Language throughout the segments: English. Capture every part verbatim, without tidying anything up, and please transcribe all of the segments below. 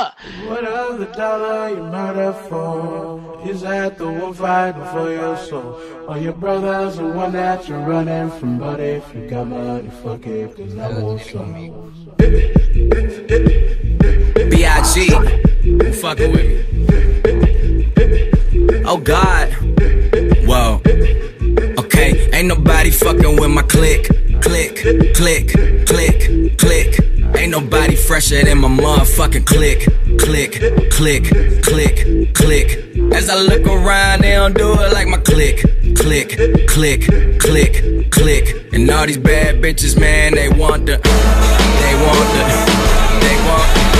What other dollar you murder for? Is that the one fighting for your soul? Or your brother's the one that you're running from? But if you got money, fuck it, cause I won't slow. B I G fucking with me. Oh God. Whoa. Okay, ain't nobody fucking with my click. Click, click, click, click. Ain't nobody fresher than my motherfucking click. Click, click, click, click. As I look around, they don't do it like my click. Click, click, click, click. And all these bad bitches, man, they want the, they want the, they want the.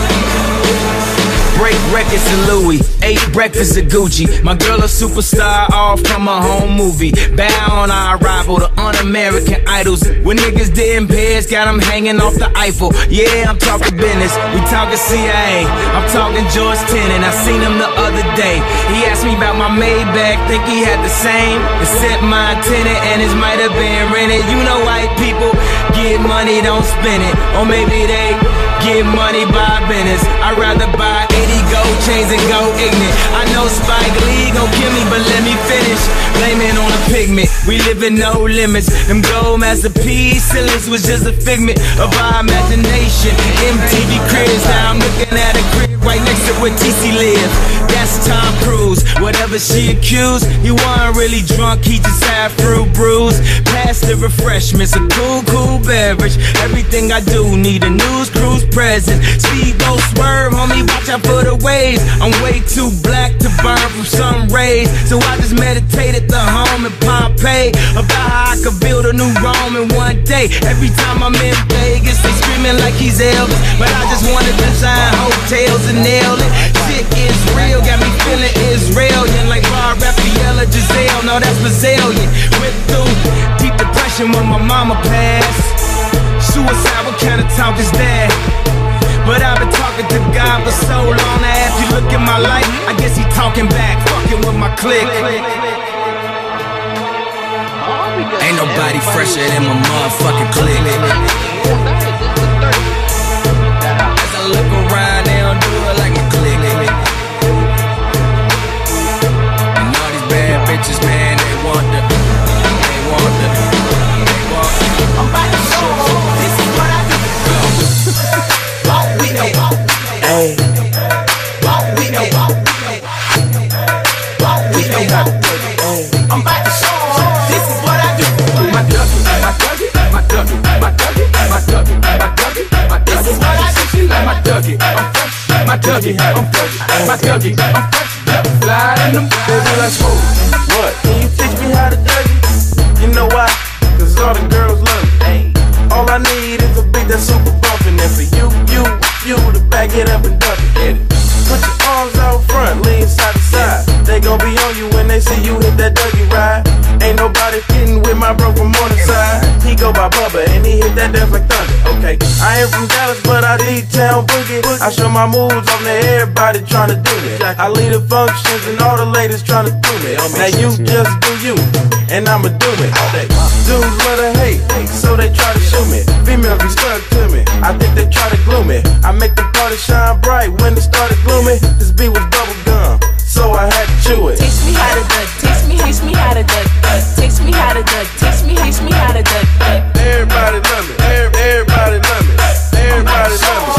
Break records to Louis, ate breakfast at Gucci. My girl a superstar, all from a home movie. Bow on our arrival to un-American idols. When niggas didn't pay us, got them hanging off the Eiffel. Yeah, I'm talking business, we talking C I A. I'm talking George Tenet, I seen him the other day. He asked me about my Maybach, think he had the same. Except my tenant and his might have been rented. You know white people get money, don't spend it. Or maybe they get money by business. I'd rather buy eighty gold chains and go ignorant. I know Spike Lee gon' kill me, but let me finish. Blame it on a pigment, we live in no limits. Them gold masterpiece ceilings was just a figment of our imagination. M T V cribs, now I'm looking at a crib right next to where T C live. That's Tom Cruise, whatever she accused. He wasn't really drunk, he just had fruit brews. Pass the refreshments, a cool, cool beverage. Everything I do need a news cruise present. Speedboat swerve, homie, watch out for the waves. I'm way too black to burn from sun rays, so I just meditate at the home in Pompeii about how I could build a new Rome in one day. Every time I'm in Vegas, they screaming like he's Elvis, but I just wanna design hotels and nail it. Shit is real, got me feeling Israelian, like Bar Raphael or Giselle. No, that's Brazilian. Went through deep depression when my mama passed. Suicide, what kind of talk is that? But I've been talking to God for so long. Now if you look at my life, I guess he talking back, fucking with my clique. Ain't nobody fresher than my motherfucking clique. As I look around, they don't do it like my clique. And all these bad bitches, man, they want the, they want the, they want the. I'm about to show you, this is what I do. Walk with me, hey. Walk with me, walk with me, hey. I'm about to show you, this is what I do. My duggy, my duggy, my duggy, my duggy, my duggy, my duggy, my duggy. This is what I do. She like my duggy, I'm fresh. My duggy, I'm fresh. My duggy, I'm fresh. Fly in them, baby, let's go. What? Can you teach me how to duggy? You know why? Cause all the girls love me. Hey. All I need is a beat that's super bumpin'. And for you, you, you to back it up and dump it. Get it. Put your arms out front, lean side to side. They gon' be on you when they see you hit that Dougie ride. Ain't nobody fitting with my bro from Morningside. He go by Bubba and he hit that dance like thunder. Okay, I ain't from Dallas, but I D-town boogie. I show my moves on to everybody tryna do me. I lead the functions and all the ladies tryna do me. Now you just do you, and I'ma do it. Dudes love to hate, so they try to shoot me. Females be stuck to me, I think they try to glue me. I make the party shine bright when it started gloomy. This beat was bubble gum, so I had to chew it. Teach me how to duck, teach me, teach me how to duck, teach me how to duck, teach me, teach me how to duck. Everybody love me, everybody love me, everybody love me.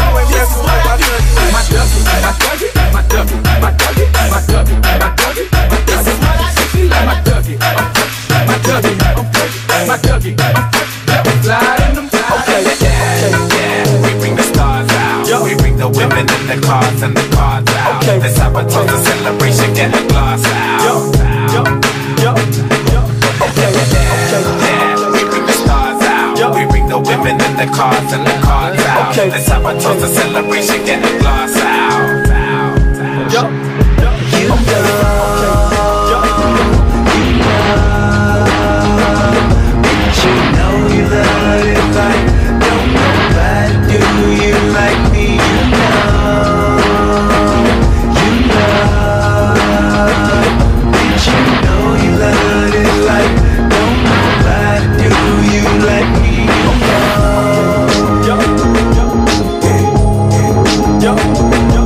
My duggy, my duggy, my duggy, my duggy, my duggy, my duggy, my duggy. This is what I see. My duggy, I'm fresh. My duggy, I'm fresh. My duggy, I'm fresh. Fly in them. Okay, yeah, yeah. We bring the stars out. Yo. We bring the women and the cars and the cars out. Okay. Let's have a toast, a celebration, get a glass out. Yo, yo, yo, yo. Okay, yeah, yeah. We bring the stars out. Yo. We bring the women and the cars and the cars out. Okay. Let's have a toast, a celebration, get a glass out. Out. Yo, you know. Yo,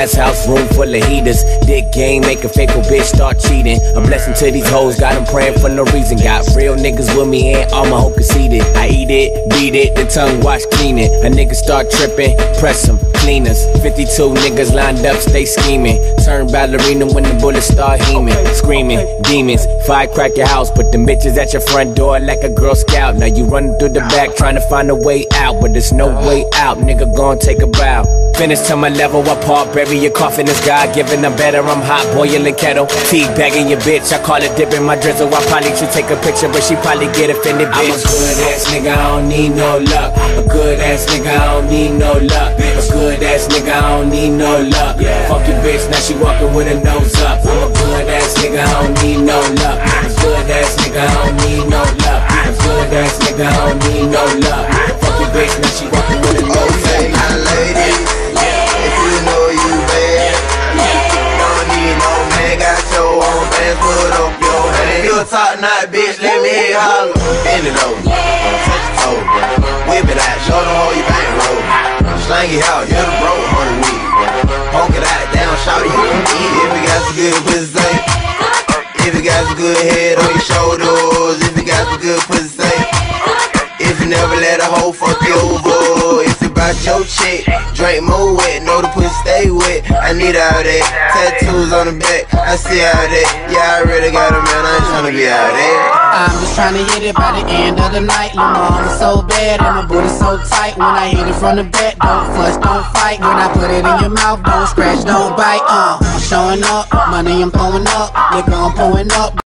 glass house, room full of heaters. Dick game, make a faithful bitch start cheating. A blessing to these hoes, got them praying for no reason. Got real niggas with me and all my hoes conceited. I eat it, beat it, the tongue wash, clean it. A nigga start tripping, press them, cleaners. fifty-two niggas lined up, stay scheming. Turn ballerina when the bullets start heaming. Screaming, demons, fire crack your house. Put them bitches at your front door like a Girl Scout. Now you running through the back trying to find a way out, but there's no way out, nigga gon' take a bow. Finish to my level apart, bury your coffin is God given. I'm better, I'm hot, boiling kettle. Tea bagging your bitch, I call it dipping my drizzle. I probably should take a picture, but she probably get offended, bitch. I'm a good ass nigga, I don't need no luck. A good ass nigga, I don't need no luck. A good ass nigga, I don't need no luck. Fuck your bitch, now she walking with her nose up. I'm a good ass nigga, I don't need no luck. A good ass nigga, I don't need no luck. A good ass nigga, I don't need no luck. Fuck your bitch, now she walking with her nose up. Okay, now ladies, if you know you bad, don't need no man, got your own bands, put up your hand. You a top knot bitch, let me hear you holler. Bend it over, touch your toe, whip it out, show them how you bang roll. Slang it out, you're the bro, on the weed. Poke it out, down, shout it, you can eat. If you got some good pussy, if you got some good head on your shoulders, if you got some good pussy, if you never let a hoe fuck you over, if you bout your chick, drink more wet, know the pussy stay wet. I need all that, tattoos on the back, I see all that. Yeah, I really got a man, I ain't tryna be out there. I'm just tryna hit it by the end of the night. Lil' mama so bad and my booty so tight. When I hit it from the back, don't fuss, don't fight. When I put it in your mouth, don't scratch, don't bite. Uh, I'm showing up, money I'm throwing up, liquor I'm pouring up.